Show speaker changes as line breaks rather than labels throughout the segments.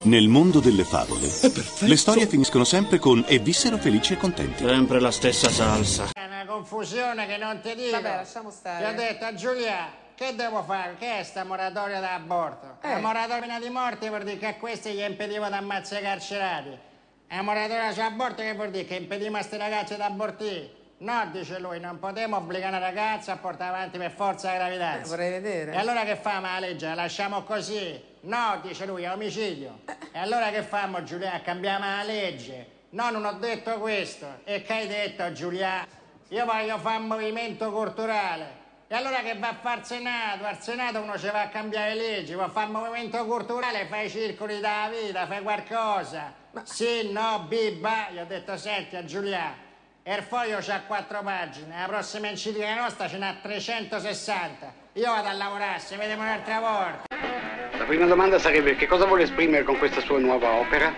Nel mondo delle favole, le storie finiscono sempre con e vissero felici e contenti.
Sempre la stessa salsa.
È una confusione che non ti dico.
Vabbè, lasciamo stare.
Ti ho detto a Giulia, che devo fare? Che è sta moratoria dell'aborto? La moratoria di morte vuol dire che a questi gli impedivo di ammazzare i carcerati. La moratoria sull'aborto che vuol dire che impediamo a questi ragazzi di abortire. No, dice lui, non potremo obbligare una ragazza a portare avanti per forza la gravidanza.
Vorrei vedere.
E allora che famo la legge? La lasciamo così? No, dice lui, è omicidio. E allora che famo, Giulia? Cambiamo la legge? No, non ho detto questo. E che hai detto, Giulia? Io voglio fare un movimento culturale. E allora che va a fare il Senato? Al Senato uno ci va a cambiare leggi, va a fare un movimento culturale, fai i circoli della vita, fai qualcosa. Sì, no, bibba. Gli ho detto, senti a Giulia, il foglio c'ha 4 pagine, la prossima enciclica nostra ce n'ha 360. Io vado a lavorare, ci vediamo un'altra volta.
La prima domanda sarebbe che cosa vuole esprimere con questa sua nuova opera?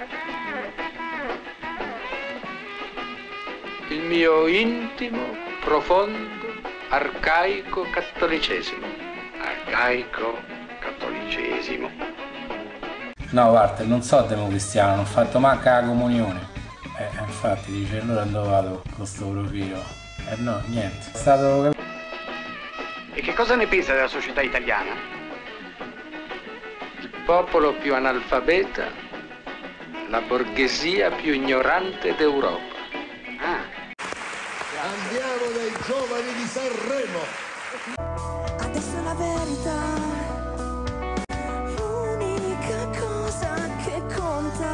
Il mio intimo, profondo, arcaico cattolicesimo.
Arcaico cattolicesimo.
No, Walter, non so democristiano, non ho fatto manca la comunione. Infatti dice, allora dove vado con sto profilo? No, niente. È stato...
E che cosa ne pensa della società italiana?
Il popolo più analfabeta, la borghesia più ignorante d'Europa.
Andiamo dai giovani di Sanremo.
Adesso è la verità, l'unica cosa che conta.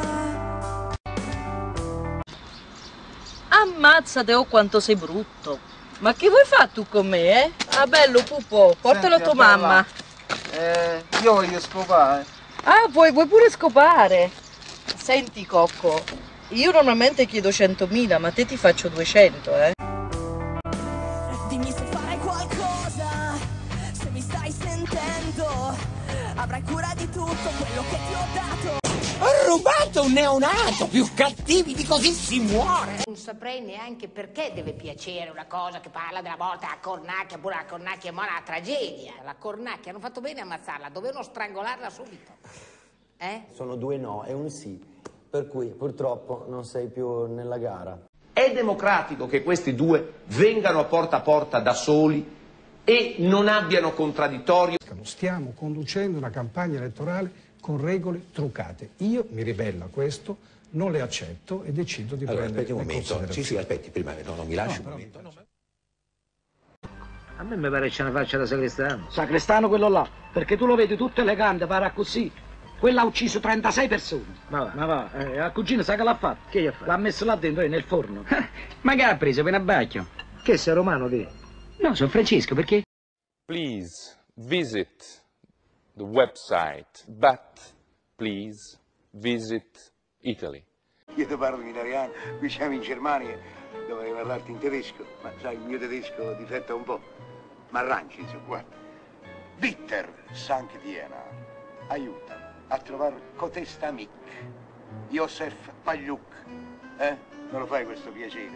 Ammazzate, oh quanto sei brutto. Ma che vuoi fare tu con me, eh? Ah bello pupo, portalo a tua mamma.
Io voglio scopare.
Ah, vuoi pure scopare? Senti Cocco, io normalmente chiedo 100.000, ma te ti faccio 200, eh?
Dimmi se fare qualcosa, se mi stai sentendo, avrai cura di tutto quello che ti ho dato.
Ho rubato un neonato, più cattivi di così si muore.
Non saprei neanche perché deve piacere una cosa che parla della morte alla cornacchia, pure la cornacchia è una tragedia. La cornacchia, hanno fatto bene a ammazzarla, dovevano strangolarla subito.
Sono 2 no e un sì, per cui purtroppo non sei più nella gara.
È democratico che questi due vengano a porta da soli e non abbiano contraddittorio?
Stiamo conducendo una campagna elettorale con regole truccate. Io mi ribello a questo, non le accetto e decido di prendere
aspetti un momento. Sì, aspetti, prima non mi lasci un momento.
A me mi pare che c'è una faccia da sacrestano.
Sacrestano quello là, perché tu lo vedi tutto elegante, pare così. Quella ha ucciso 36 persone.
Ma va, la cugina sa che l'ha fatto? Che gli ha fatto?
L'ha messo là dentro, nel forno.
Ma che ha preso per un abbacchio? Che sei romano te?
No, sono Francesco, perché?
Please visit the website, but please visit Italy.
Io ti parlo in italiano, qui siamo in Germania, dovrei parlarti in tedesco, ma sai, il mio tedesco difetta un po'. Ma arrangi, insomma, guarda. Bitter Sankt Diena, aiuta a trovare cotesta amic, Josef Pagliuc, Me lo fai questo piacere?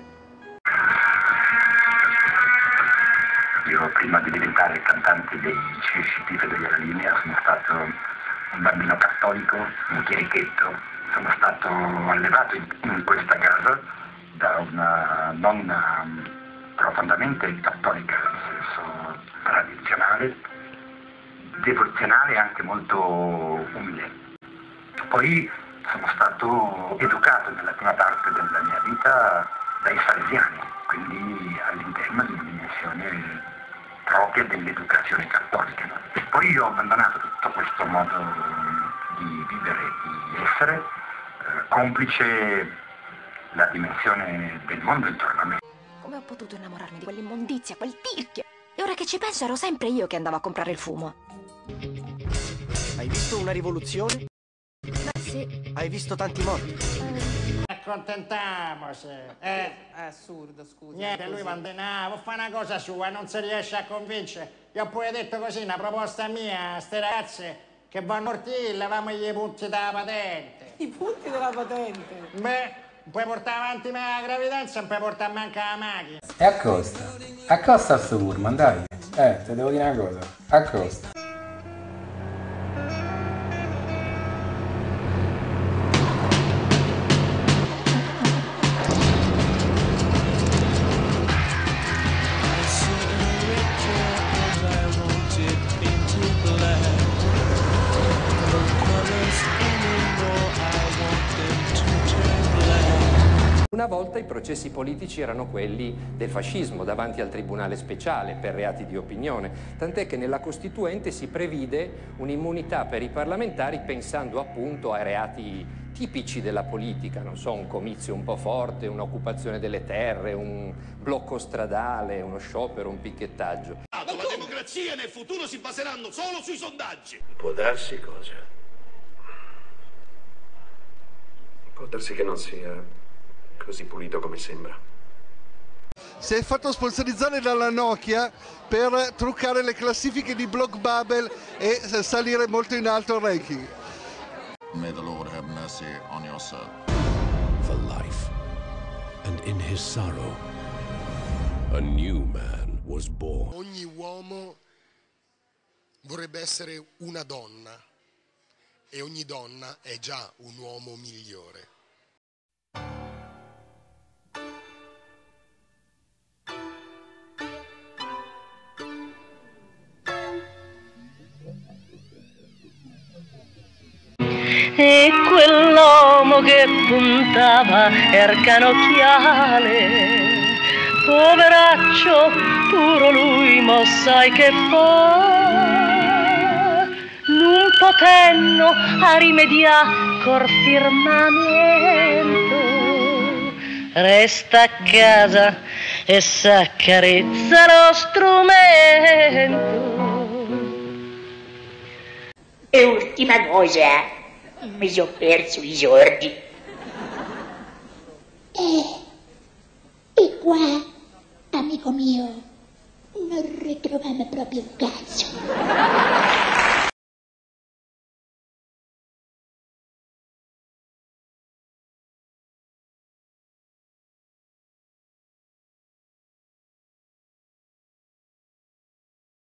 Io prima di diventare cantante dei CST della linea sono stato un bambino cattolico, un chierichetto, sono stato allevato in questa casa da una nonna profondamente cattolica, nel senso tradizionale, devozionale e anche molto umile. Poi sono stato educato nella prima parte della mia vita dai salesiani, quindi all'interno di una dimensione propria dell'educazione cattolica. E poi ho abbandonato tutto questo modo di vivere e di essere, complice la dimensione del mondo intorno a me.
Come ho potuto innamorarmi di quell'immondizia, quel tirchio? E ora che ci penso ero sempre io che andavo a comprare il fumo.
Hai visto una rivoluzione?
Sì.
Hai visto tanti morti?
Accontentiamoci.
È assurdo, scusa.
Niente, lui manda, vuoi fare una cosa sua, non si riesce a convincere. Io ho pure detto così, una proposta mia a ste ragazze che vanno ortile, leviamo gli punti della patente.
I punti della patente?
Beh, non puoi portare avanti la gravidanza, non puoi portare manca la macchina.
E accosta a sto pullman, dai. Te devo dire una cosa, accosta.
Una volta i processi politici erano quelli del fascismo davanti al Tribunale Speciale per reati di opinione, tant'è che nella Costituente si previde un'immunità per i parlamentari pensando appunto ai reati tipici della politica, non so, un comizio un po' forte, un'occupazione delle terre, un blocco stradale, uno sciopero, un picchettaggio.
La democrazia nel futuro si baseranno solo sui sondaggi.
Può darsi cosa? Può darsi che non sia così pulito come sembra.
Si è fatto sponsorizzare dalla Nokia per truccare le classifiche di Blockbubble e salire molto in alto il ranking.
May the Lord have mercy on your soul.
For life, and in his sorrow, a new man was born.
Ogni uomo vorrebbe essere una donna e ogni donna è già un uomo migliore.
E quell'uomo che puntava il canocchiale, poveraccio, puro lui, mo sai che fa? Non potenno a rimediare col firmamento, resta a casa e s'accarezza lo strumento.
E ultima cosa, mi sono perso i giorni.
E qua, amico mio, non ritrovavo proprio un cazzo.